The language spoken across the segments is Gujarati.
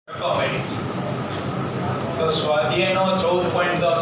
તો સ્વાધ્યાયનો 14.10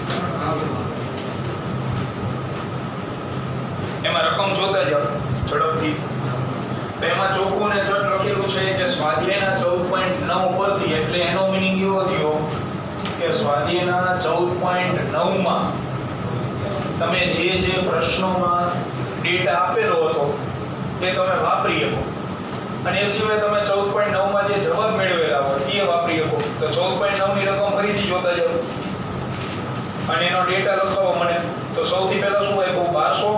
એમાં રકમ જોતા જાઓ ઝડપથી. તો એમાં ચોખ્ખું ને ચટ લખેલું છે કે સ્વાધ્યાયના 14.9 પરથી, એટલે એનો મીનિંગ એવો થયો કે સ્વાધ્યાયના 14.9 માં તમે જે પ્રશ્નોમાં ડેટા આપેલો હતો એ તમે વાપરી શકો, અને એ સિવાય તમે 14.9 માં જે જવાબ મેળવેલા હોય એ વાપરી શકો. તો 14.9 ની રકમ ફરીથી જોતા જાઓ અને એનો ડેટા લખાવો મને. તો સૌથી પહેલા શું આપ્યું?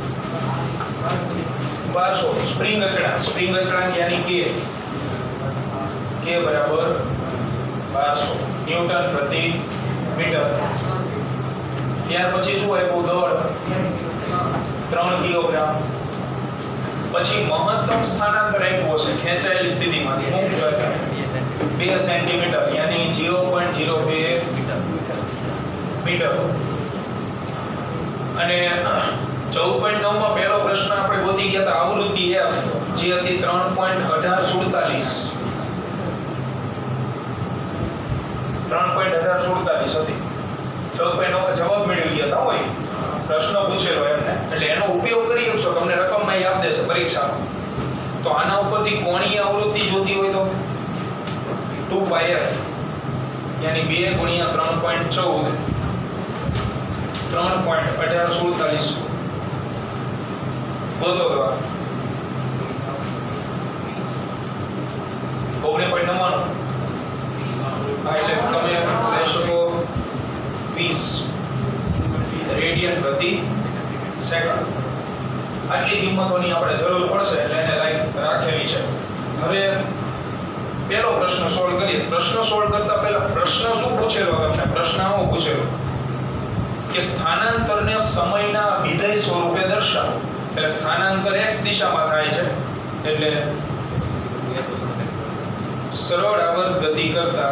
1200 સ્પ્રિંગ અચળાંક યાની કે બરાબર 1200 ન્યૂટન પ્રતિ મીટર. ત્યાર પછી શું આપ્યું? દળ 3 કિલોગ્રામ. પછી મહત્તમ સ્થાનાંતર આપ્યું હશે ખેંચાયેલી સ્થિતિમાંથી 2 સેન્ટીમીટર યાની 0.02 મીટર. અને 14.9 માં પહેલો પ્રશ્ન આપણે ગોતી ગયા હતા આવૃત્તિ F, જે હતી 3.1847 હતી. 14.9 માં જવાબ મેળવી ગયા હતા હોય, પ્રશ્ન પૂછેલો એમને, એટલે એનો ઉપયોગ કરી શકશો. તમને રકમમાં યાદ દેશે પરીક્ષામાં. તો આના ઉપરથી કોણીય આવૃત્તિ જોતી હોય તો 2πf યાની 2 ગુણ્યા 3.14 3.1847 ગોતો દો. 19.99 એટલે તમે લઈ શકો 20 રેડિયન પ્રતિ સેકન્ડ. આટલી કિંમતોની આપણે જરૂર પડશે એટલે એને રાખેલી છે. હવે પહેલો પ્રશ્ન સોલ્વ કરીએ. પ્રશ્ન સોલ્વ કરતા પહેલા પ્રશ્ન શું પૂછેલો તમને? પ્રશ્ન આવો પૂછેલો કે સ્થાનાંતરને સમયના વિધેય સ્વરૂપે દર્શાવો. એટલે સ્થાનાંતર x દિશામાં થાય છે, એટલે સરળ આવર્ત ગતિ કરતા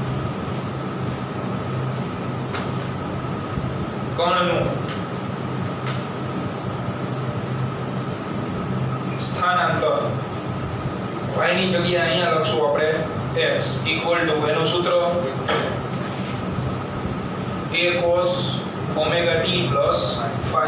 કણનું સ્થાનાંતર y ની જગ્યાએ અહીંયા લખશું આપણે x ઇક્વલ ટુ એનું સૂત્ર a cos omega t plus phi.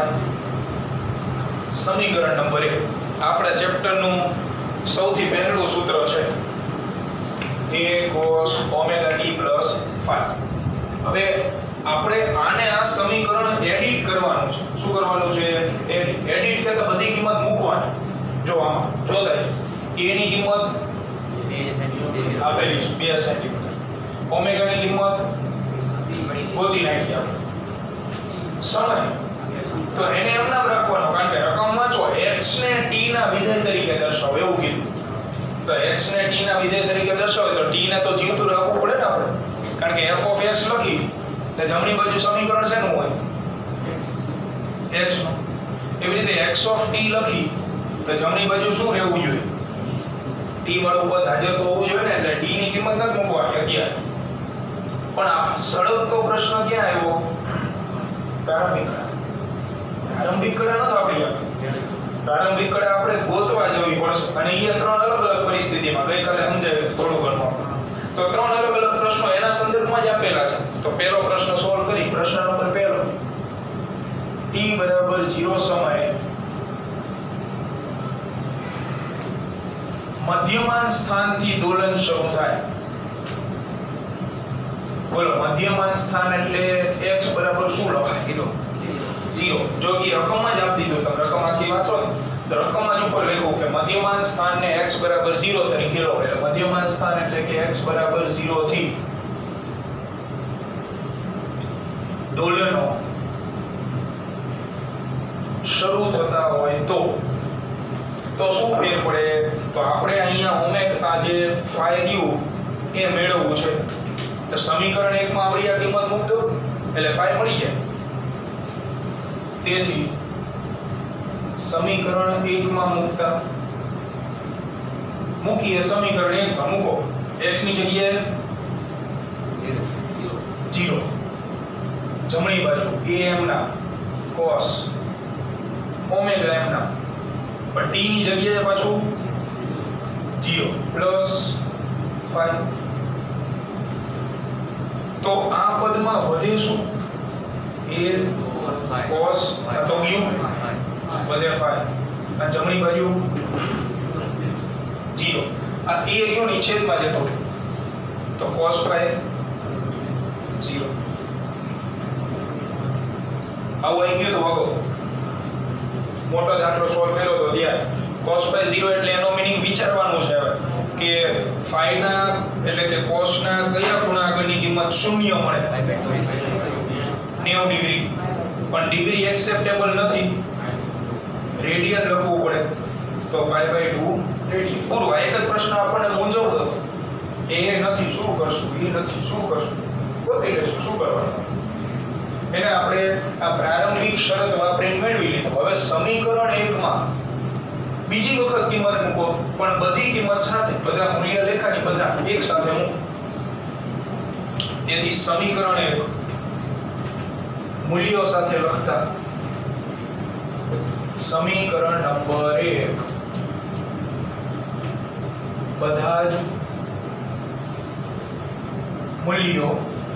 સમીકરણ નંબર 1 આપણા ચેપ્ટરનું સૌથી પહેલું સૂત્ર છે a cos omega t plus phi. હવે આપણે આને આ સમીકરણ એડિટ કરવાનું છે. શું કરવાનું છે? એડિટ એટલે બધી કિંમત મૂકવાની. જો આમાં જો થાય a ની કિંમત 2 સેન્ટીમીટર આપેલી છે, 2 સેન્ટીમીટર. ઓમેગા ની કિંમત ગોતી નાખી આપણે. સમય તો એને એમ નામ રાખવાનો, કારણ કે રકમ વાંચો x ને t ના વિધેય તરીકે દર્શાવો એવું કીધું. તો x ને t ના વિધેય તરીકે દર્શાવે તો t ને તો જીવતું રાખવું પડે ને આપણે, કારણ કે f of x લખી એટલે જમણી બાજુ સમીકરણ શેનું હોય? x નું. એવી રીતે x of t લખી તો જમણી બાજુ શું રહેવું જોઈએ? t વાળું પદ હાજર તો હોવું જોઈએ ને, એટલે t ની કિંમત નથી મૂકવાની 11. પણ આ સળગતો પ્રશ્ન ક્યાં આવ્યો? પ્રારંભિક કડા નથી આપણી. પ્રારંભિક કડા આપણે ગોતવા જવી પડશે, અને એ 3 અલગ અલગ પરિસ્થિતિમાં ગઈકાલે સમજાવ્યું થોડું ઘણું. તો 3 અલગ અલગ પ્રશ્નો એના સંદર્ભમાં જ આપેલા છે. તો પહેલો પ્રશ્ન સોલ્વ કરી. પ્રશ્ન નંબર 1 t બરાબર 0 સમયે મધ્યમાન સ્થાનથી દોલન શરૂ થાય. બોલો, મધ્યમાન સ્થાન એટલે x બરાબર શું લખાય? 0. જો કે રકમમાં જ આપી દીધું, તમે રકમ આખી વાંચો ને તો રકમમાં જ ઉપર લખ્યું કે મધ્યમાન સ્થાનને x બરાબર 0 તરીકે લો. એટલે મધ્યમાન સ્થાન એટલે કે x બરાબર 0 થી દોલનો શરૂ થતા હોય તો શું ફેર પડે? તો આપણે અહીંયા ઓમેગા જે phi રહ્યું એ મેળવવું છે. તો સમીકરણ 1 માં આવડી આ કિંમત મૂક દો એટલે phi મળી જાય. તેથી સમીકરણ 1 માં મૂકીએ સમીકરણ 1 માં મૂકો x ની જગ્યાએ 0, જમણી બાજુ am ના cos ઓમેગા m ના, પણ t ની જગ્યાએ પાછું 0 પ્લસ 5 તો આ પદમાં વધે શું? a cos તો ગયું વધે 5 અને જમણી બાજુ 0 આ a ગયો ની છેદમાં જતો રહે તો cos phi 0 આવું આવી ગયું તો વાગો મોટો દાખલો સોલ્વ કર્યો તો ત્યાં cos phi 0 એટલે એનો મીનિંગ વિચારવાનું છે હવે કે phi ના એટલે કે cos ના કયા ખૂણા આગળની કિંમત શૂન્ય મળે 90 ડિગ્રી પણ ડિગ્રી એક્સેપ્ટેબલ નથી રેડિયન લખવું પડે તો pi by 2 રેડિયન પૂરું આ એક જ પ્રશ્ન આપણને મૂંઝવતો હતો એ નથી શું કરશું એ નથી શું કરશું ગોતી લેશું શું કરવાનું એને આપણે આ પ્રારંભિક શરત વાપરીને મેળવી લીધું હવે સમીકરણ 1 માં બીજી વખત કિંમત મૂકો પણ બધી કિંમત સાથે બધા મૂલ્ય લેખાની બધા એક સાથે મૂકો તેથી સમીકરણ 1 મૂલ્યો સાથે લખતા સમીકરણ નંબર 1 બધા જ મૂલ્યો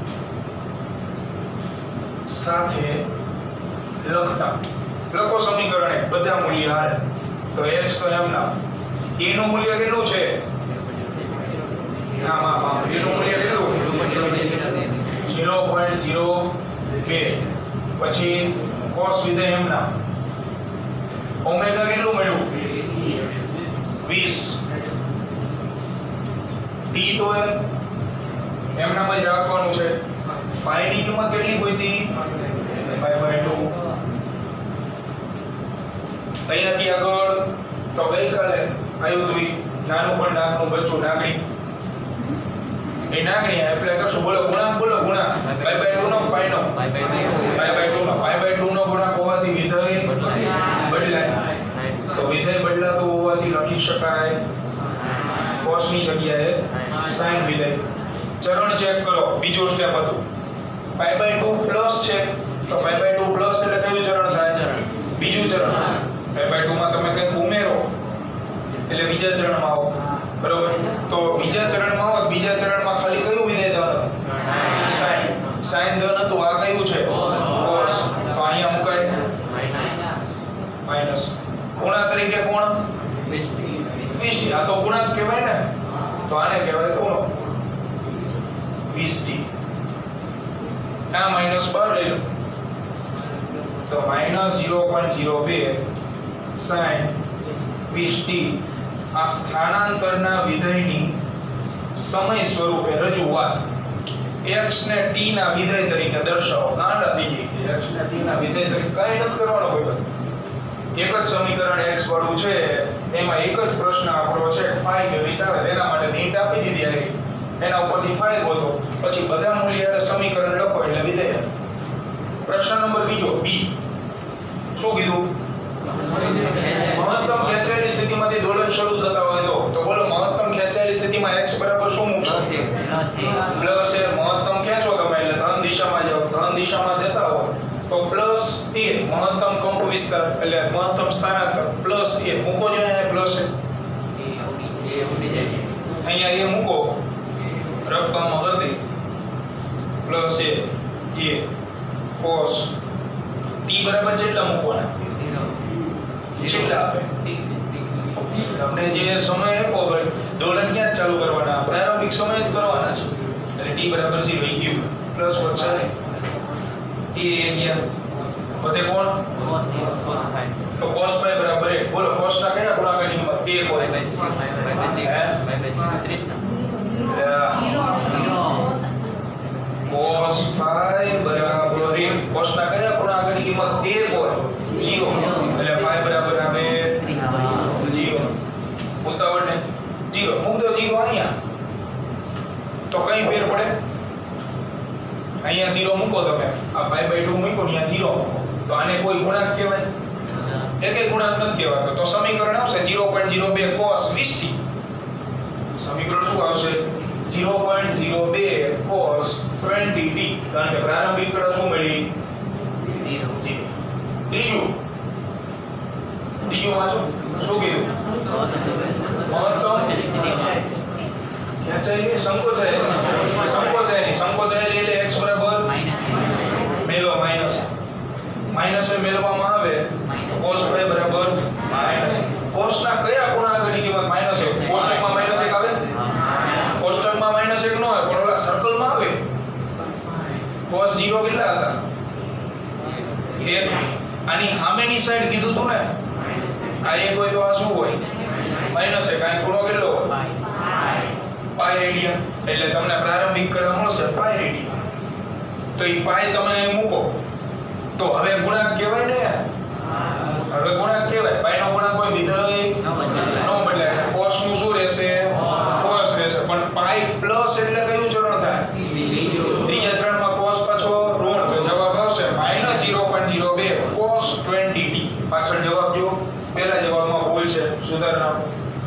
સાથે લખતા લખો સમીકરણ 1 બધા મૂલ્ય હારે તો x તો એમના a નું મૂલ્ય કેટલું છે હા a નું મૂલ્ય કેટલું 0.02 પછી cos વિધેય એમના ઓમેગા કેટલું મળ્યું 20 t તો એમનામાં જ રાખવાનું છે phi ની કિંમત કેટલી હોય હતી pi by 2 અહીંયાથી આગળ તો ગઈકાલે આવ્યું હતું નાનું પણ નાકનું બચ્ચું નાગણી એ નાગણી એટલે કરશું બોલો ગુણાંક pi by 2 no pi no pi by 2 નો ગુણાંક હોવાથી વિધેય બદલાય તો વિધેય બદલાતું હોવાથી લખી શકાય cos ની જગ્યાએ sin વિધેય ચરણ ચેક કરો બીજો સ્ટેપ હતું pi by 2 પ્લસ છે તો pi by 2 પ્લસ એટલે કયું ચરણ થાય બીજું ચરણ pi by 2 માં તમે કંઈક ઉમેરો એટલે બીજા ચરણમાં આવો બરોબર તો બીજા ચરણમાં આવો બીજા ચરણમાં ખાલી કયું વિધેય ધન sin sin ધન હતું આ કયું છે cos તો અહીંયા મુકાય માઈનસ ખૂણા તરીકે કોણ 20 આ તો ગુણાંક કહેવાય ને તો આને કહેવાય ખૂણો 20t આ માઈનસ પર લઈ લો તો -0.02 sin 20t આ સ્થાનાંતરના વિધેયની સમય સ્વરૂપે રજૂઆત x ને t ના વિધેય તરીકે દર્શાવો ગાંડા થઈ ગઈ x ને t ના વિધેય તરીકે કાઈ નથી કરવાનો કોઈ એક જ સમીકરણ x વાળું છે એમાં એક જ પ્રશ્ન આપણો છે phi કેવી રીતે આવે તેના માટે હિન્ટ આપી દીધી આવી એના ઉપરથી phi ગોતો પછી બધા મૂલ્ય સમીકરણ લખો એટલે વિધેય પ્રશ્ન નંબર બીજો b શું કીધું મહત્તમ ખેંચાયેલી સ્થિતિમાંથી દોલન શરૂ થતા હોય તો બોલો મહત્તમ ખેંચાયેલી સ્થિતિમાં x બરાબર શું મૂકશો પ્લસ એ મહત્તમ ખેંચો તમે એટલે ધન દિશામાં જાઓ ધન દિશામાં જતા હો તો પ્લસ a મહત્તમ કંપ વિસ્તાર એટલે મહત્તમ સ્થાનાંતર પ્લસ a મૂકો જો અહીંયા પ્લસ a અહીંયા a મૂકો રકમ હતી પ્લસ a cos t બરાબર કેટલા મૂકવાના કેટલા આપે તમને જે સમય આપો ભાઈ દોલન ક્યાં ચાલુ કરવાના પ્રારંભિક સમય જ કરવાના છે એટલે t બરાબર 0 ઈ ગયું પ્લસ વચ્ચે a ગયા વધે કોણ તો cos phi બરાબર 1 બોલો cos ના કયા ગુણાકારની કિંમત 1 હોય cos phi બરાબર 1 cos ના કયા ગુણાકારની કિંમત 1 હોય 0 એટલે phi બરાબર આવે 0 ઉતાવળ ને 0 મૂક દો 0 અહીંયા તો કઈ ફેર પડે અહીંયા 0 મૂકો તમે આ pi by 2 મૂકો ને અહીંયા 0 તો આને કોઈ ગુણાંક કહેવાય એકે ગુણાંક નથી કહેવાતો તો સમીકરણ આવશે 0.02 cos 20t સમીકરણ શું આવશે 0.02 cos 20t કારણ કે પ્રારંભિક કડા શું મળી 0 ત્રીજું વાંચો શું કીધું મહત્તમ ખેંચાયેલી સંકોચાયેલી એટલે મેળવવામાં આવે તો cos phi બરાબર માઈનસ cos ના કયા ગુણાંકની કિંમત માઈનસ 1 કોષ્ટકમાં માઈનસ 1 આવે કોષ્ટકમાં માઈનસ 1 ન આવે પણ ઓલા સર્કલમાં આવે cos 0 કેટલા હતા 1 આની સામેની સાઈડ કીધું તું ને આ 1 હોય તો આ શું હોય માઈનસ 1 આની ખૂણો કેટલો હોય પાઈ રેડિયન એટલે તમને પ્રારંભિક કણ મળશે પાઈ રેડિયન તો ઈ પાઈ તમે અહીં મૂકો તો હવે ગુણાંક કહેવાય ને હવે ગુણાંક કહેવાય પાઈ નો ગુણાંક કોઈ વિધેય નો બદલે એટલે cos નું શું રહેશે cos રહેશે પણ પાઈ પ્લસ એટલે કયું ચરણ થાય ત્રીજા ચરણમાં cos પાછો ઋણ તો જવાબ આવશે -0.02 cos 20t પાછળ જવાબ જો પહેલા જવાબમાં ભૂલ છે સુધારણા આપો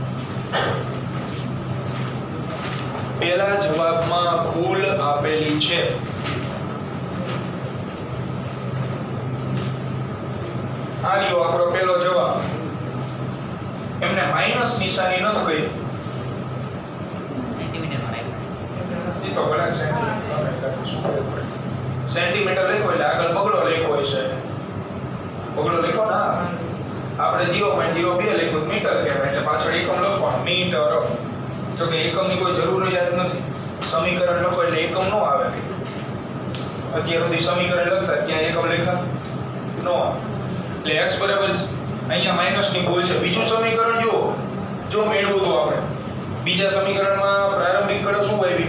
પહેલા જવાબમાં ભૂલ આપેલી છે આ લ્યો આપણો પહેલો જવાબ એમને માઈનસ નિશાની ન કરી સેન્ટીમીટર માં ઈ તો ભલે સેન્ટીમીટર લખ્યો એટલે આગળ બગડો લખ્યો છે બગડો લખ્યો ને આપણે 0.02 લખ્યું મીટર કહેવાય એટલે પાછળ એકમ લખવાનું મીટર જો કે એકમની કોઈ જરૂરિયાત નથી સમીકરણ લખો એટલે એકમ નો આવે અત્યાર સુધી સમીકરણ લખતા ત્યાં એકમ લખ્યા નો એટલે x બરાબર અહીંયા માઈનસ ની ભૂલ છે બીજું સમીકરણ જો મેળવું તો આપણે બીજા સમીકરણમાં પ્રારંભિક કળ શું આવી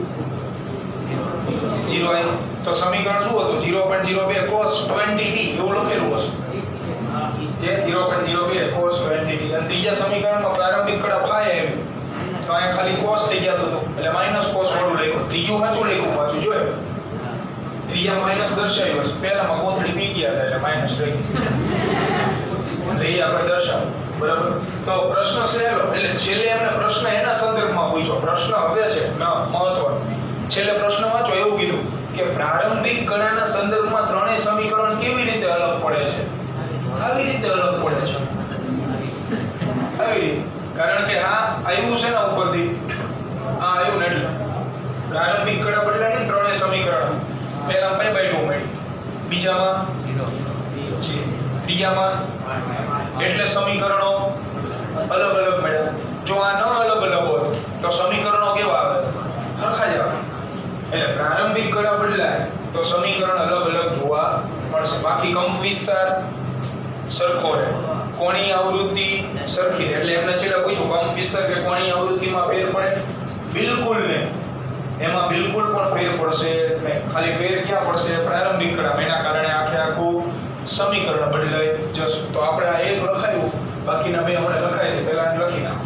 0 આવી તો સમીકરણ શું હતું 0.02 cos 20t એવું લખેલું હશે જે 0.02 cos 20t અને ત્રીજા સમીકરણમાં પ્રારંભિક કળ phi આવી તો અહીંયા ખાલી cos થઈ ગયા તો એટલે માઈનસ cos વાળું લખ્યું ત્રીજું સાચું લખ્યું પાછું જોયે ત્રીજા માઈનસ દર્શાવ્યું છે પહેલામાં કોથળી પી ગયા હતા એટલે માઈનસ લઈ એટલે એ આપણે દર્શાવ બરાબર તો પ્રશ્ન સહેલો એટલે છેલ્લે એમને પ્રશ્ન એના સંદર્ભમાં પૂછ્યો પ્રશ્ન હવે છે ના મહત્વનો છેલ્લે પ્રશ્ન વાંચો એવું કીધું કે પ્રારંભિક કણાના સંદર્ભમાં ત્રણેય સમીકરણ કેવી રીતે અલગ પડે છે આવી રીતે અલગ પડે છે આવી રીતે કારણ કે આ આવ્યું છે ને ઉપરથી આ આવ્યું ને એટલે પ્રારંભિક કણા બદલાની ત્રણેય સમીકરણ પહેલા પાઈ બાય 2 મળી બીજામાં 0 ત્રીજામાં એટલે સમીકરણો અલગ અલગ મળ્યા જો આ ન અલગ અલગ હોત તો સમીકરણો કેવા આવે સરખા જ આવે એટલે પ્રારંભિક કણા બદલાય તો સમીકરણ અલગ અલગ જોવા મળશે બાકી કંપ વિસ્તાર સરખો રહે કોણીય આવૃત્તિ સરખી રહે એટલે એમને છેલ્લે પૂછ્યું કંપ વિસ્તાર કે કોણીય આવૃત્તિમાં ફેર પડે બિલકુલ નહીં એમાં બિલકુલ પણ ફેર પડશે નહીં ખાલી ફેર ક્યાં પડશે પ્રારંભિક કણામાં એના કારણે આખું સમીકરણ બદલાઈ જશે તો આપણે આ એક લખાયું બાકીના બે આપણે લખાય છે પહેલા લખી નાખો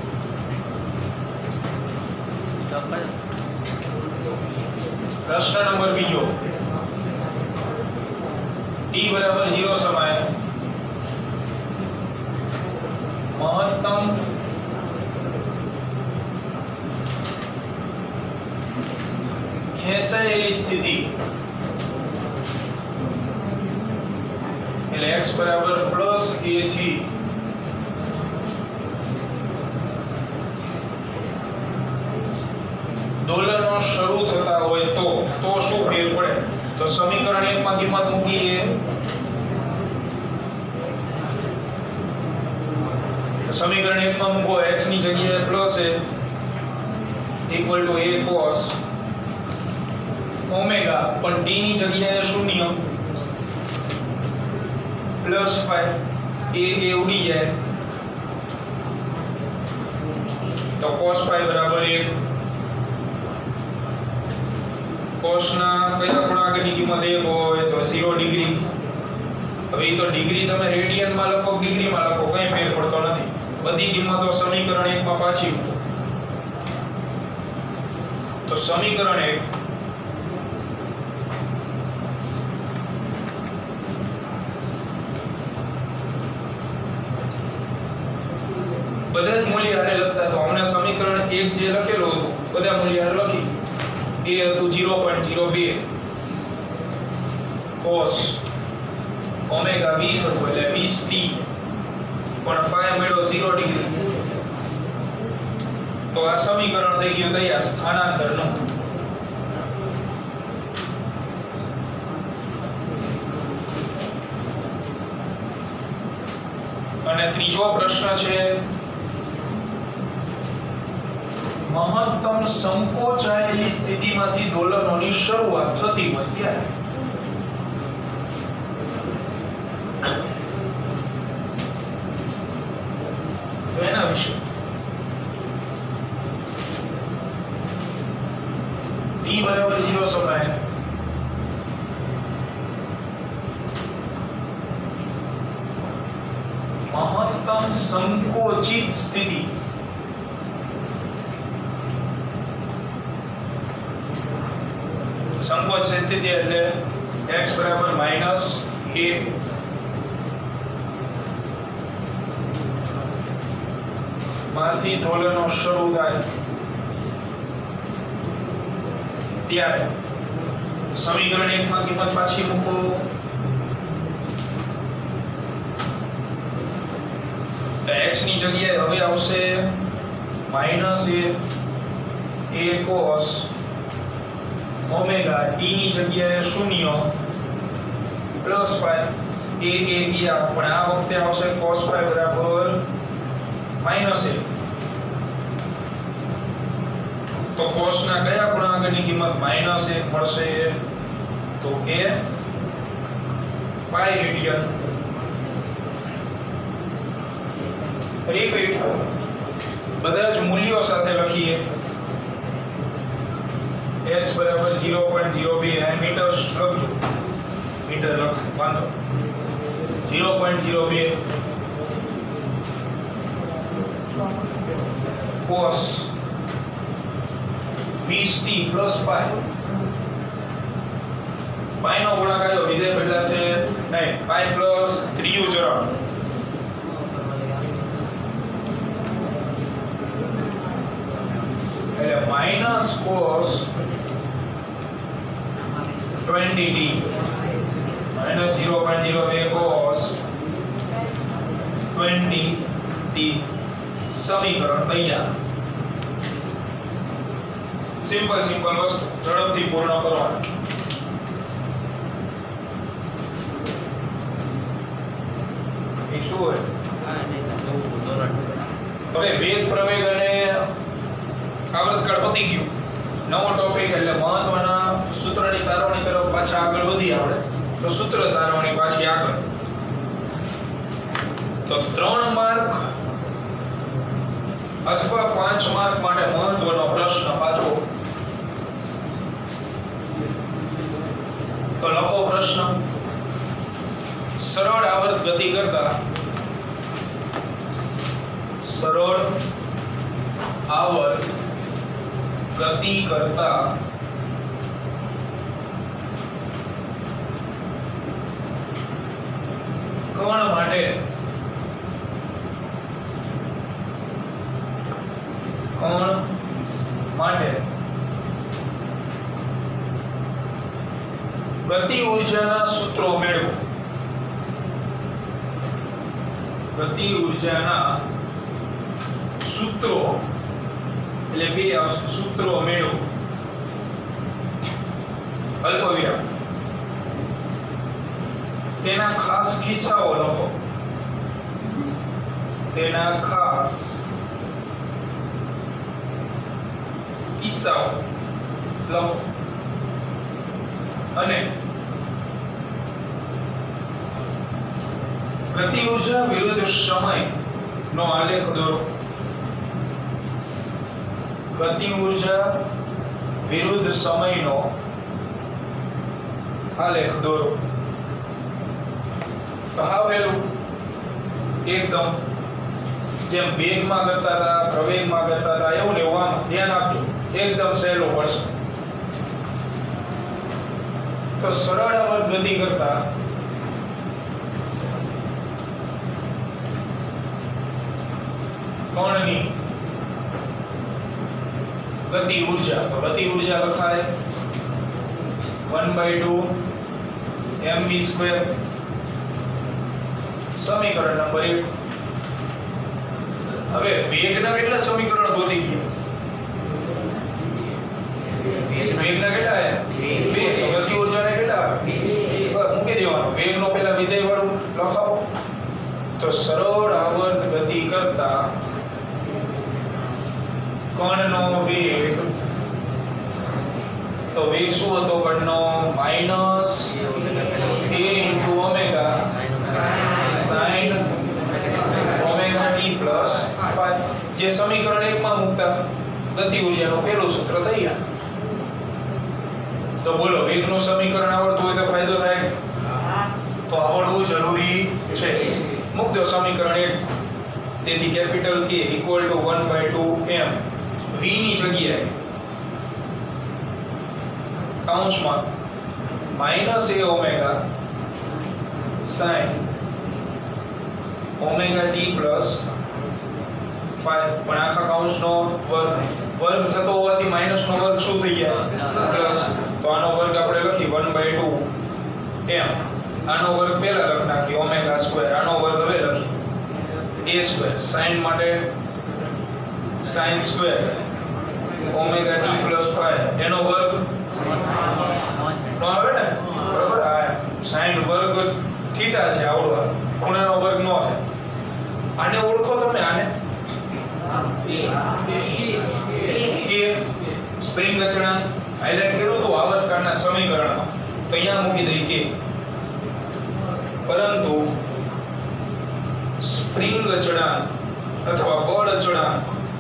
પ્રશ્ન નંબર બીજો t બરાબર 0 સમયે મહત્તમ ખેંચાયેલી સ્થિતિ એટલે x બરાબર +a થી દોલનો શરૂ થતા હોય તો શું ફેર પડે તો સમીકરણ 1 માં કિંમત મૂકીએ તો સમીકરણ 1 માં મૂકો x ની જગ્યાએ +a = a cos ઓમેગા પણ t ની જગ્યાએ 0 પ્લસ phi a ઉડી જાય તો cos phi બરાબર 1 cos ના કયા ગુણાંકની કિંમત 1 હોય તો 0 ડિગ્રી હવે ઈ તો ડિગ્રી તમે રેડિયન માં લખો ડિગ્રી માં લખો કઈ ફેર પડતો નથી બધી કિંમતો સમીકરણ 1 માં પાછી મૂકો તો સમીકરણ 1 બધા જ મૂલ્ય હારે લખતા તો અમને સમીકરણ 1 જે લખેલું હતું બધા મૂલ્ય હારે લખી એ હતું 0.02 cos ઓમેગા 20 હતું એટલે 20t પણ phi મળ્યો 0 ડિગ્રી તો આ સમીકરણ થઈ ગયું તૈયાર સ્થાનાંતરનું બીજો પ્રશ્ન છે મહત્તમ સંકોચાયેલી સ્થિતિમાંથી દોલનોની શરૂઆત થતી હોય ત્યારે એના વિશે t બરાબર 0 સમયે મહત્તમ સંકોચિત સ્થિતિ સંકોચ સ્થિતિ એટલે x બરાબર -a માંથી દોલનો શરૂ થાય ત્યારે સમીકરણ 1 માં કિંમત પાછી મૂકો તો x ની જગ્યાએ હવે આવશે -a cos ઓમેગા t ની જગ્યાએ 0 પ્લસ પાઈ a ગયા પણ આ વખતે આવશે cos પાઈ બરાબર -a તો cos ના કયા ગુણાંકની કિંમત -1 મળશે તો કે પાઈ રેડિયન રિપીટ બધા જ મૂલ્યો સાથે લખીએ x બરાબર 0.02 મીટર લખજો મીટર લખ વાંધો 0.02 cos 20t પ્લસ પાઈ પાઈ નો ગુણાકાર આવ્યો વિધેય બદલાશે નહીં પાઈ પ્લસ ત્રીજું ચરણ એટલે minus cos 20t minus 0.02 cos 20t સમીકરણ તૈયાર સિમ્પલ વસ્તુ ઝડપથી પૂર્ણ કરવાનું એ શું હોય હવે વેગ પ્રવેગ અને આવર્તકાળ પતી ગયું નવો ટોપિક એટલે મહત્વના સૂત્રની તારવણી તરફ પાછા આગળ વધી આપણે તો સૂત્ર તારવણી પાછી આગળ તો 3 માર્ક અથવા 5 માર્ક માટે મહત્વનો પ્રશ્ન પાછો તો લખો પ્રશ્ન સરળ આવર્ત ગતિ કરતા સરળ આવર્ત ગતિ કરતા કણ માટે ગતિ ઊર્જાના સૂત્રો મેળવો ગતિ ઊર્જાના સૂત્રો એટલે બે સૂત્રો મેળવો અલ્પવિરામ તેના ખાસ કિસ્સાઓ લખો તેના ખાસ કિસ્સાઓ લખો અને ગતિ ઊર્જા વિરુદ્ધ સમય નો આલેખ દોરો ગતિ ઊર્જા વિરુદ્ધ સમયનો આલેખ દોરો તો હાવેલું એકદમ જેમ વેગમાં કરતા હતા પ્રવેગમાં કરતા હતા એવું ને એવું આમ ધ્યાન આપજો એકદમ સહેલું પડશે તો સરળ આવર્ત ગતિ કરતા કણની ગતિ ઊર્જા તો ગતિ ઊર્જા લખાય 1/2 mv² સમીકરણ નંબર 1 હવે વેગના કેટલા સમીકરણ ગોતી ગયા વેગના કેટલા આયા વેગ તો ગતિ ઊર્જાને કેટલા મૂકી દેવાનું વેગનો પહેલા વિધેય વાળું લખાવો તો તો સરળ આવર્ત ગતિ કરતા કણનો વેગ, તો વેગ શું હતો કણનો? Minus a into omega sin omega t plus 5. જે સમીકરણ 1 માં મૂકતા ગતિ ઊર્જાનું પહેલું સૂત્ર તૈયાર. તો બોલો, વેગનું સમીકરણ આવડતું હોય તો ફાયદો થાય? તો આવડવું જરૂરી છે. મૂક દો સમીકરણ 1. તેથી capital K equal to 1/2 m v ની જગ્યાએ કૌંસમાં minus a omega sin omega t plus 5, પણ આખા કૌંસનો વર્ગ થતો હોવાથી માઈનસ નો વર્ગ શું થઈ ગયા? પ્લસ. તો આનો વર્ગ આપણે લખી 1/2 m. આનો વર્ગ પહેલા લખ નાખી ઓમેગા સ્ક્વેર. આનો વર્ગ હવે લખી a સ્ક્વેર. sin માટે sin square omega t plus 5 એનો વર્ગ નો આવે ને, બરાબર? આ sin વર્ગ થીટા છે, આવડવા ખૂણાનો વર્ગ નો આવે. આને ઓળખો તમે, આને કે સ્પ્રિંગ અચળાંક હાઇલાઇટ કર્યું તો આવર્તકાળના સમીકરણમાં, તો અહીંયા મૂકી દઈ કે. પરંતુ સ્પ્રિંગ અચળાંક અથવા બળ અચળાંક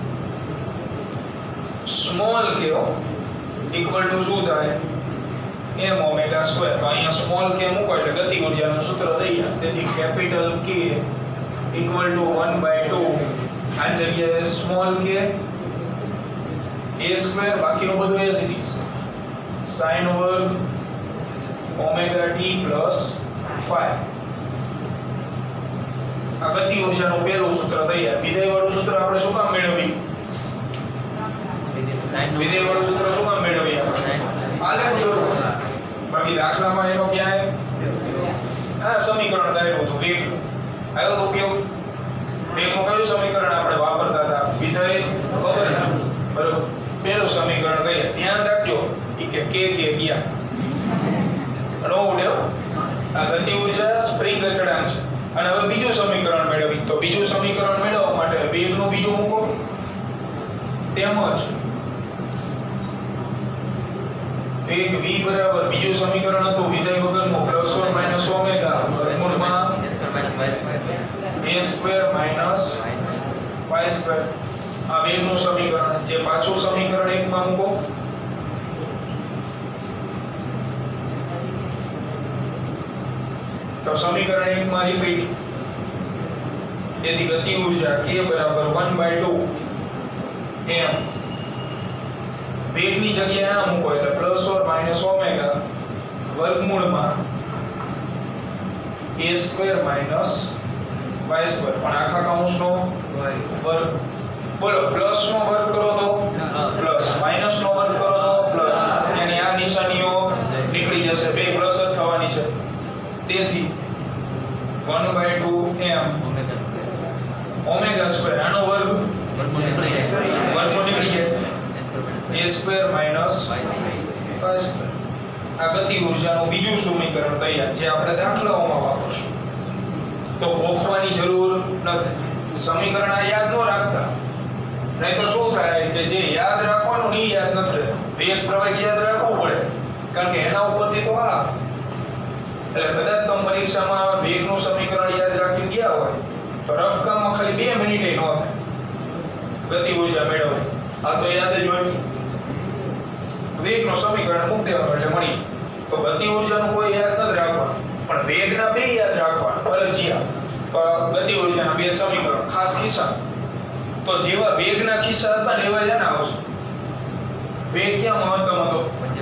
સ્મોલ કે ઇક્વલ ટુ શું થાય? m omega square. તો અહીંયા સ્મોલ કે મૂકો એટલે ગતિ ઊર્જાનું સૂત્ર તૈયાર. તેથી કેપિટલ K ઇક્વલ ટુ 1/2 આ જગ્યાએ સ્મોલ કે a સ્ક્વેર, બાકીનું બધું એઝ ઇટ ઇઝ sin વર્ગ ઓમેગા t પ્લસ 5. આ ગતિ ઊર્જાનું પહેલું સૂત્ર તૈયાર. વિધેય વાળું સૂત્ર આપણે શું કામ મેળવી? વિધેય વાળું સૂત્ર શું કામ મેળવી આપણે? આલેખ દોરો. બાકી દાખલામાં એનો ક્યાંય સમીકરણ કાઢ્યું હતું વેગ આવ્યો તો ઉપયોગ. વેગનું કયું સમીકરણ આપણે વાપરતા હતા? વિધેય વગર, બરોબર? પહેલું સમીકરણ કહીએ, ધ્યાન રાખજો કે કે ગયા નો ઉડ્યો. આ ગતિ ઊર્જા સ્પ્રિંગ અચળાંક છે. અને હવે બીજું સમીકરણ મેળવી, તો બીજું સમીકરણ મેળવવા માટે વેગનું બીજું મૂકો. તેમજ વેગ v બરાબર બીજું સમીકરણ હતું વિધેય વગરનું પ્લસ ઓર માઈનસ ઓમેગા વર્ગમૂળમાં a square minus y square. આ વેગનું સમીકરણ. જે પાછું સમીકરણ 1 માં મૂકો. તો સમીકરણ 1 માં રિપીટ. તેથી ગતિ ઊર્જા k બરાબર 1/2 m. વેગની જગ્યાએ આ મૂકો એટલે પ્લસ ઓર માઈનસ ઓમેગા વર્ગમૂળમાં a square minus y square. પણ આખા કૌંસનો વર્ગ. બોલો, પ્લસ નો વર્ગ કરો તો પ્લસ, માઈનસ નો વર્ગ કરો તો પ્લસ. yani આ નિશાનીઓ નીકળી જશે, બે પ્લસ જ થવાની છે. તેથી 1/2 m ઓમેગા સ્ક્વેર. આનો વર્ગ વર્ગમૂળ નીકળી જાય a square minus y square. આ ગતિ ઊર્જાનું બીજું સમીકરણ તૈયાર, જે આપણે દાખલાઓમાં વાપરશું. તો ગોખવાની જરૂર નથી. સમીકરણ આ યાદ ન રાખતા, નહીં તો શું થાય કે જે યાદ રાખવાનું નહીં યાદ નથી રહેતું. વેગ પ્રવાહ યાદ રાખવું પડે, કારણ કે એના ઉપરથી તો આ એટલે કદાચ તમે પરીક્ષામાં વેગનું સમીકરણ યાદ રાખી ગયા હોય તો રફ કામમાં ખાલી 2 મિનિટે ન થાય ગતિ ઊર્જા મેળવવી. આ તો યાદ જ હોય. વેગનું સમીકરણ મૂકી દેવાનું એટલે મળી. તો ગતિ ઊર્જાનું કોઈ યાદ નથી રાખવાનું, પણ વેગના બે યાદ રાખવાના ફરજિયાત. તો ગતિ ઊર્જાના બે સમીકરણ ખાસ કિસ્સા. તો જેવા વેગના કિસ્સા હતા ને એવા જ આના આવશે. વેગ ક્યાં મહત્તમ હતો?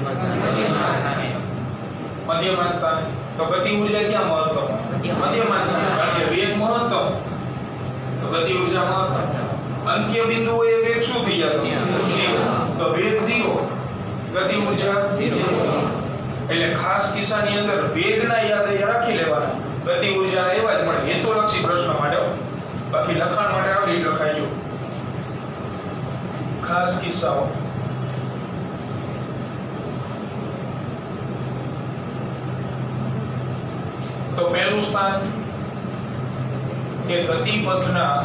મધ્યમાં સ્થાને. તો ગતિ ઊર્જા ક્યાં મહત્તમ? મધ્યમાં સ્થાને. કારણ કે વેગ મહત્તમ તો ગતિ ઊર્જા મહત્તમ. અંત્ય બિંદુએ વેગ શું થઈ જતો? 0. તો વેગ 0, ગતિ ઊર્જા 0. એટલે ખાસ કિસ્સાની અંદર વેગના યાદ રાખી લેવાના, ગતિ ઊર્જાના એવા જ મળે. હેતુલક્ષી પ્રશ્ન માટે, બાકી લખાણ માટે આવડી લખાઈ ગયું. ખાસ કિસ્સાઓ. તો પહેલું સ્થાન કે ગતિપથના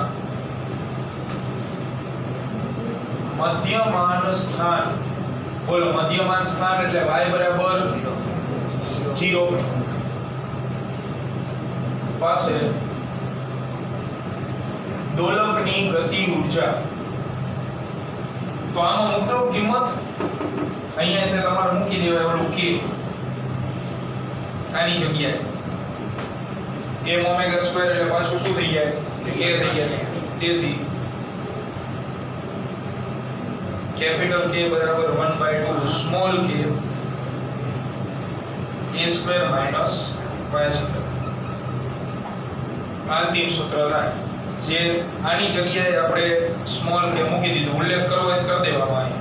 મધ્યમાન સ્થાન, બોલો મધ્યમાન સ્થાન એટલે y બરાબર 0 પાસે દોલકની ગતિ ઊર્જા, તો આમાં મૂકો કિંમત અહીંયા એટલે તમારે મૂકી દેવાય ઓલું k આની જગ્યાએ m ઓમેગા સ્ક્વેર એટલે પાછું શું થઈ જાય k થઈ જાય. તેથી કેપિટલ K બરાબર 1/2 small k a square minus y square અંતિમ સૂત્ર થાય. જે આની જગ્યાએ આપણે સ્મોલ k મૂકી દીધું, ઉલ્લેખ કરવો હોય તો કરી દેવામાં આવે.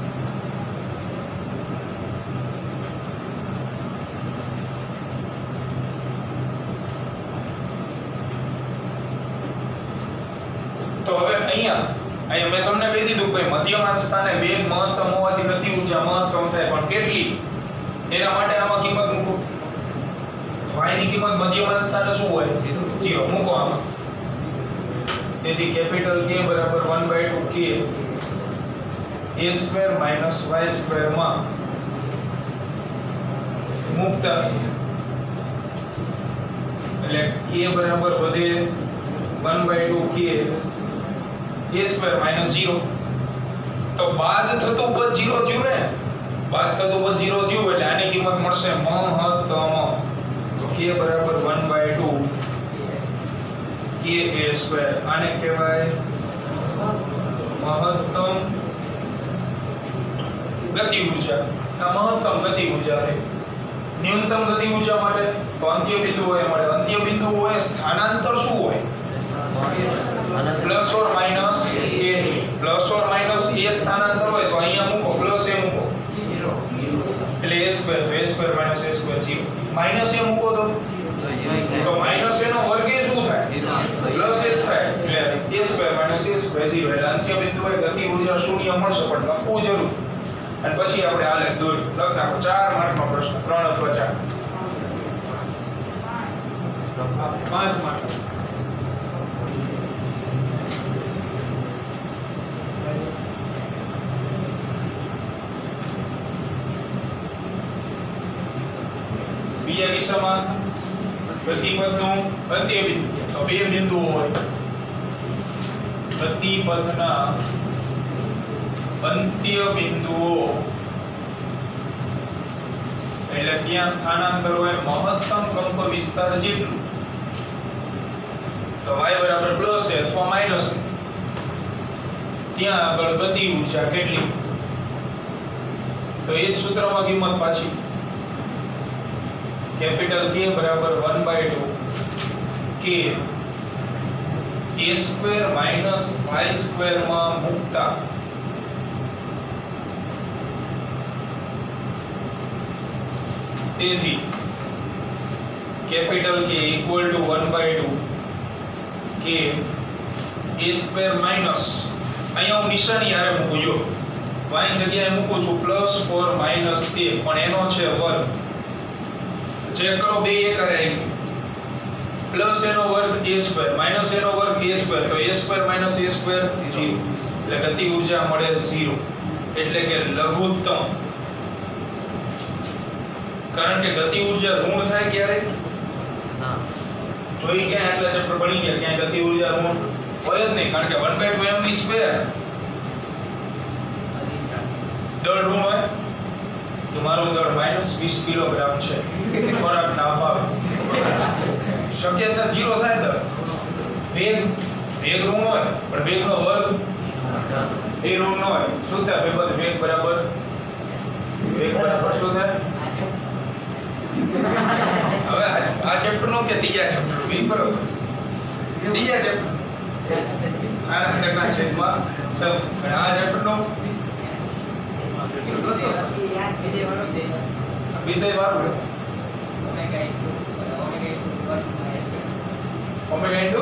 તો હવે અહીંયા મેં તમને કહી દીધું કે મધ્યમાન સ્થાને વેગ મહત્તમ હોવાથી ગતિ ઊર્જા મહત્તમ થાય, પણ કેટલી એના માટે આમાં કિંમત મૂકો. y ની કિંમત મધ્યમાન સ્થાને શું હોય 0 મૂકો આમાં. તેથી કેપિટલ K બરાબર 1/2 k a square minus y square માં મૂકતા એટલે k બરાબર વધે 1/2 k a સ્ક્વેર માઈનસ 0. તો બાદ થતું પદ 0 થયું ને, બાદ થતું પદ 0 થયું એટલે આની કિંમત મળશે મહત્તમ. તો k બરાબર 1/2 k a સ્ક્વેર, આને કહેવાય મહત્તમ ગતિ ઊર્જા. આ મહત્તમ ગતિ ઊર્જા છે. ન્યૂનતમ ગતિ ઊર્જા માટે તો અંત્ય બિંદુ હોય મળે. અંત્ય બિંદુ હોય સ્થાનાંતર શું હોય plus or minus a. Plus or minus a સ્થાનાંતર હોય તો અહીંયા મૂકો પ્લસ a મૂકો એટલે a સ્ક્વેર, તો a square minus a square 0. Minus a મૂકો તો માઈનસ a નો વર્ગ એ શું થાય પ્લસ a થાય એટલે a square minus a square 0. એટલે અંત્ય બિંદુએ ગતિ ઊર્જા શૂન્ય મળશે, પણ લખવું જરૂર. અને પછી આપણે આલેખ દોરી લખ નાખો. 4 માર્કનો પ્રશ્ન, 3 અથવા 4 5 માર્ક. બીજા કિસ્સામાં ગતિપથનું અંત્ય બિંદુ, તો બે બિંદુઓ હોય. ગતિપથના અંત્ય બિંદુઓ એટલે ત્યાં સ્થાનાંતર હોય મહત્તમ કંપ વિસ્તાર જેટલું. તો y બરાબર પ્લસ છે અથવા માઈનસ છે, ત્યાં આગળ ગતિ ઊર્જા કેટલી, તો એ જ સૂત્રમાં કિંમત પાછી કેપિટલ K બરાબર 1/2 k a square minus y square માં મૂકતા તેથી capital K equal to 1/2 k a square minus, અહીંયા હું નિશાની આરે મૂકું જો y ની જગ્યાએ મૂકું છું પ્લસ ઓર માઈનસ a, પણ એનો છે વર્ગ. ચેક કરો બે એક આરે આવી, પ્લસ એનો વર્ગ a સ્ક્વેર માઈનસ એનો વર્ગ a સ્ક્વેર, તો a square minus a square 0. એટલે ગતિ ઊર્જા મળે 0, એટલે કે લઘુત્તમ. કારણ કે ગતિ ઊર્જા ઋણ થાય ક્યારે જોઈ ક્યાં એટલે ચેપ્ટર ભણી ગયા ક્યાં ગતિ ઊર્જા ઋણ હોય જ નહીં, કારણ કે 1/2 mv સ્ક્વેર દળ ઋણ હોય તો મારું દળ -20 કિલોગ્રામ છે ખોરાકના અભાવે. શક્યતા 0 થાય દળ. વેગ ઋણ હોય પણ વેગનો વર્ગ એ ઋણ ન હોય. શું થાય ભાઈ? વેગ બરાબર શું થાય? હવે આ ચેપ્ટર નો કે ત્રીજા ચેપ્ટર બી બરોબર ત્રીજા ચેપ્ટર આ ટકા છેદમાં સબ આ ચેપ્ટર નો વિધેય વાળું ઓમેગા ઇન્ટુ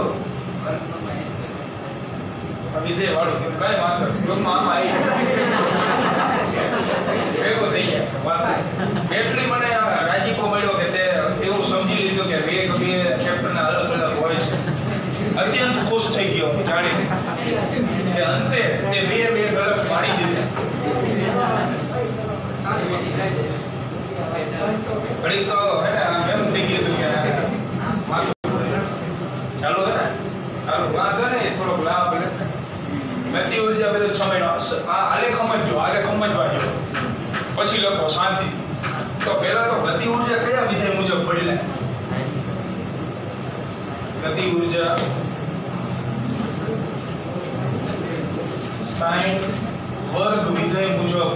વિધેય વાળું કઈ વાંધો ટૂંકમાં આમાં આવી ભેગું થઈ જાય. એટલી મને રાજીપો મળ્યો કે તે એવું સમજી લીધું કે વેગ બે ચેપ્ટરના અલગ અલગ હોય છે. અત્યંત ખુશ થઈ ગયો જાણીને કે અંતે એ બે ગળપ પાડી દીધા. ઘડી તો હે ને આમ એમ થઈ ગયું કે ચાલો હે ને ચાલો વાંધો ને થોડોક લાભ લે ગતિ ઉર્જા બધો સમયનો આ આલેખ સમજવા જો પછી લખો શાંતિ. તો પહેલા તો ગતિ ઉર્જા કયા વિધેય મુજબ બદલાય? ગતિ ઉર્જા sin વર્ગ વિધેય મુજબ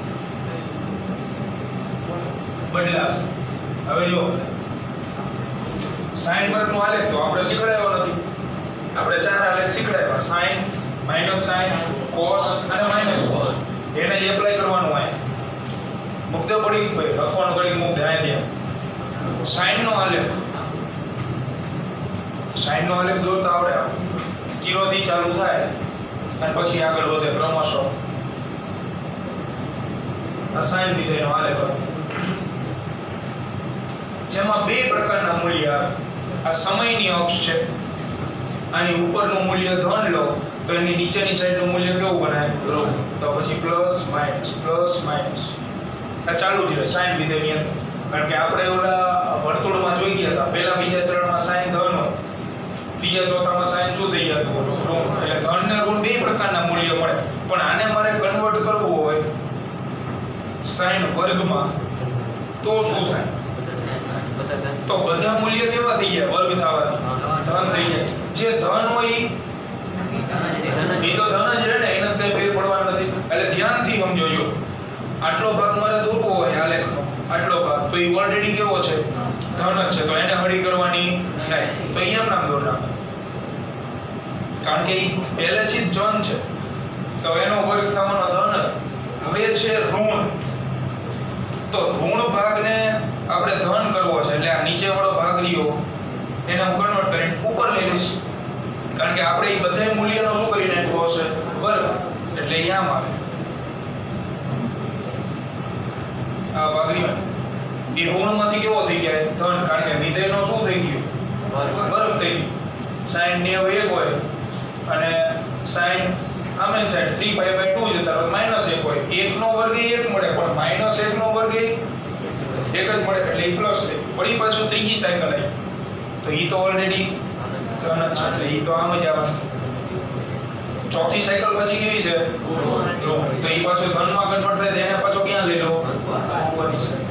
બદલાશે. હવે જો sin વર્ગનો આલેખ તો આપણે શીખવાડ્યો નથી. આપણે ચાર આલેખ શીખવાડ્યા sin sin cos અને -cos એને એપ્લાય કરવાનું હોય. મુક્ત પડી ભાઈ લખવાનું કરી મુક્ત ધ્યાન દે. sin નો આલેખ દોરતા આવડે 0 થી ચાલુ થાય અને પછી આગળ વધે ક્રમશઃ. આ sin વિધેયનો આલેખ હતો જેમાં બે પ્રકારના મૂલ્ય આવે. આ સમયની અક્ષ છે, આની ઉપરનું મૂલ્ય ધન લો તો એની નીચેની સાઈડનું મૂલ્ય કેવું બને? ઋણ. તો પછી પ્લસ માઇનસ આ ચાલુ જ રહે sin વિધેયની અંદર. કારણ કે આપણે ઓલા વર્તુળમાં જોઈ ગયા હતા પહેલા બીજા ચરણમાં sin ધન હોય, બીજા ચોથામાં sin શું થઈ જતું ઋણ. એટલે ધન ને ઋણ બે પ્રકારના મૂલ્ય મળે. પણ આને મારે કન્વર્ટ કરવું હોય sin વર્ગમાં તો શું થાય? તો બધા મૂલ્ય કેવા થઈ ગયા? વર્ગ થવાથી ધન થઈ જાય. જે ધન હોય એ તો ધન જ રહે ને, એને કઈ ફેર પડવાનો નથી. એટલે ધ્યાનથી સમજો. જો આટલો ભાગ મારે દોરવો હોય આલેખનો, આટલો ભાગ તો એ ઓલરેડી કેવો છે? ધન જ છે. તો એને હળી કરવાની નહીં. તો એમ નામ દોર નાખો કારણ કે એ પહેલેથી જ ધન છે તો એનો વર્ગ થવાનો ધન. હવે છે ઋણ. તો ઋણ ભાગને આપણે ધન કરવો છે એટલે આ નીચે વાળો ભાગ રહ્યો એને હું કન્વર્ટ કરીને ઉપર લઈ લઈશ. કારણ કે આપણે એ બધા મૂલ્યનો શું કરી નાખવો છે? વર્ગ. એટલે આમ આવે આ ભાગ રહ્યો એ ઋણમાંથી કેવો થઈ ગયા? ધન. કારણ કે વિધેયનો શું થઈ ગયું? વર્ગ થઈ ગયું. sin ને હવે 1 હોય અને sin આમે સાઈડ 3π/2 જતા રહે -1 હોય. 1 નો વર્ગ એ 1 મળે પણ -1 નો વર્ગ એ 1 જ મળે એટલે એ પ્લસ થઈ. વળી પાછું ત્રીજી સાયકલ આવી તો એ તો ઓલરેડી ધન જ છે એટલે એ તો આમ જ આવવાનું. ચોથી સાયકલ પછી કેવી છે? ઋણ. તો એ પાછો ધનમાં કન્વર્ટ થાય એને પાછો ક્યાં લઈ લો? ઉપરની સાઈડ.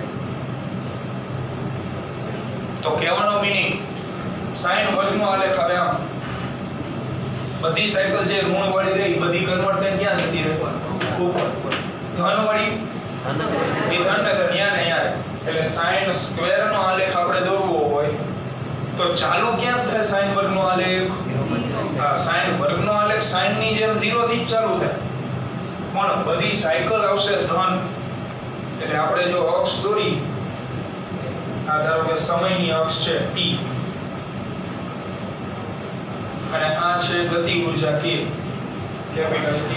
તો કહેવાનો મીનિંગ sin વર્ગનો આલેખ આવે આમ. બધી સાયકલ જે ઋણ વાળી રહી બધી કન્વર્ટ થઈને ક્યાં જતી રહે? ઉપર. ધન વાળી એ ધન ને ત્યાં ને યાર. એટલે sin સ્ક્વેર નો આલેખ આપણે દોરવો હોય તો ચાલુ ક્યાં થાય? sin વર્ગનો આલેખ. હા, sin વર્ગનો આલેખ sin ની જેમ 0 થી જ ચાલુ થાય. પણ બધી સાયકલ આવશે ધન. એટલે આપણે જો અક્ષ દોરી આ ધારો કે સમયની અક્ષ છે t અને આ છે ગતિ ઉર્જા k કેપિટલ K.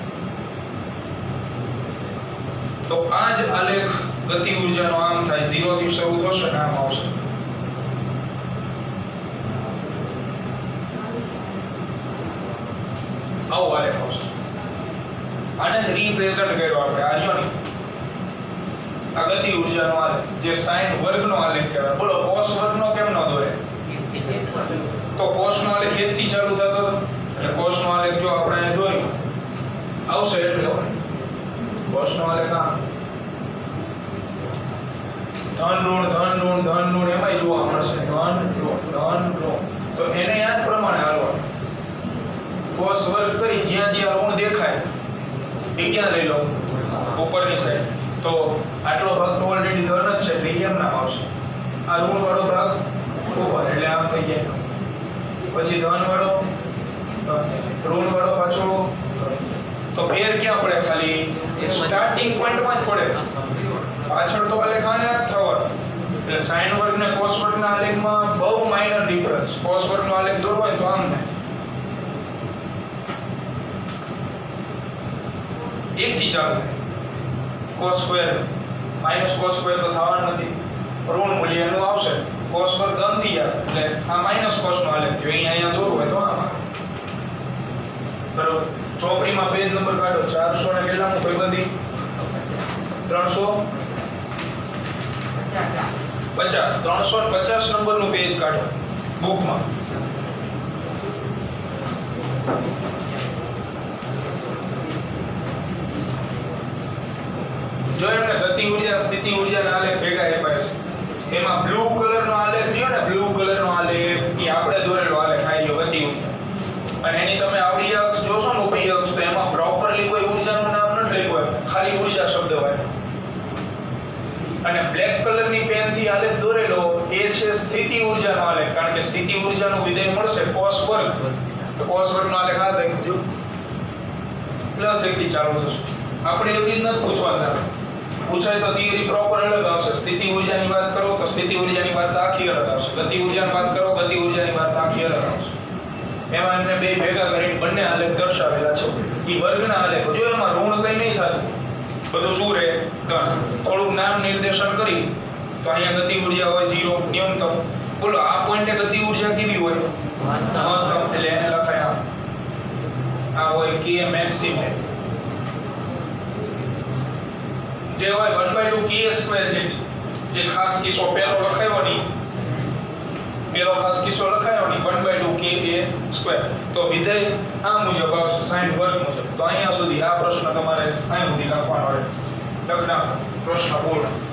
તો આ જ આલેખ ગતિ ઉર્જાનો આમ થાય 0 થી શરૂ થશે ને આમ આવશે. આવો આલેખ આવશે. આને જ રિપ્રેઝન્ટ કર્યો આપણે આર્યોની આ ગતિ ઉર્જાનો આલેખ જે sin વર્ગનો આલેખ કહેવાય. બોલો cos વર્ગનો કેમ ન દોરે? તો cos નો આલેખ 1 થી ચાલુ થતો એટલે cos નો આલેખ જો આપણે દોર્યો આવશે એટલે cos નો આલેખ આમ ધન ઋણ એમાંય જોવા મળશે. ધન ઋણ તો એને યાદ પ્રમાણે હાલવાનું. cos વર્ગ કરી જ્યાં જ્યાં ઋણ દેખાય એ ક્યાં લઈ લો? ઉપરની સાઈડ. તો આટલો ભાગ તો ઓલરેડી ધન જ છે એટલે એમ નામ આવશે. આ ઋણ વાળો ભાગ ઉપર એટલે આમ થઈ જાય. પછી ધન વાળો ઋણ વાળો પાછો. તો ફેર ક્યાં પડે? ખાલી સ્ટાર્ટિંગ પોઈન્ટમાં જ પડે. પાછળ તો આલેખ આને જ થવાનો. એટલે sin વર્ગ ને cos વર્ગના આલેખમાં બહુ માઇનર ડિફરન્સ. cos વર્ગનો આલેખ દોરવો હોય તો આમ થાય 1 થી ચાલુ થાય. cos સ્ક્વેર -cos સ્ક્વેર તો થવાનું નથી. ઋણ મૂલ્યનું આવશે cos વર્ગ ધન થઈ જાય એટલે આ માઈનસ cos નો આલેખ થયો. અહીંયા દોરવું હોય તો આમાં બરોબર. ચોપડીમાં પેજ નંબર કાઢો 400 ને કેટલામું ભાઈબંધી 350 નંબરનું પેજ કાઢો બુકમાં. જો એમને ગતિ ઊર્જા સ્થિતિ ઊર્જાના આલેખ ભેગા આપ્યા છે. એમાં બ્લુ કલરનો આલેખ રહ્યો ને, બ્લુ કલરનો આલેખ એ આપણે દોરેલો આલેખ આવ્યો ગતિ ઊર્જા. અને એની તમે આવડી અક્ષ જોશો ને ઉભી અક્ષ તો એમાં પ્રોપરલી કોઈ ઊર્જાનું નામ નથી લખ્યું હોય, ખાલી ઊર્જા શબ્દ હોય. અને બ્લેક કલરની પેનથી આલેખ દોરેલો એ છે સ્થિતિ ઊર્જાનો આલેખ, કારણ કે સ્થિતિ ઊર્જાનું વિધેય મળશે cos વર્ગ. તો cos વર્ગનો આલેખ આ થઈ ગયો પ્લસ 1 થી ચાલુ થશે. આપણે એવી રીત નથી પૂછવાના, પૂછાય તો થિયરી પ્રોપર અલગ આવશે. સ્થિતિ ઊર્જાની વાત કરો તો સ્થિતિ ઊર્જાની વાત આખી અલગ આવશે, ગતિ ઊર્જાની વાત કરો ગતિ ઊર્જાની વાત આખી અલગ આવશે. એમાં એમને બે ભેગા કરીને બંને આલેખ દર્શાવેલા છે. એ વર્ગના આલેખ જો એમાં ઋણ કઈ નહીં થતું, બધું શું રહે ધન. થોડું નામ નિર્દેશન કરી તો અહીંયા ગતિ ઊર્જા હોય 0 ન્યૂનતમ. બોલો આ પોઈન્ટે ગતિ ઊર્જા કેવી હોય? મહત્તમ. એટલે એને લખાય આ હોય k મેક્સિમમ, જે હોય 1/2 k સ્ક્વેર જેટલી. જે ખાસ કિસ્સો પહેલો લખાયો ની, પેલો ખાસ કિસ્સો લખાયો ની 1/2 k સ્ક્વેર. તો વિધેય આ મુજબ આવશે sin વર્ગ મુજબ. તો અહીંયા સુધી આ પ્રશ્ન તમારે અહીં સુધી લખવાનો રહે. લખના પ્રશ્ન પૂર્ણ.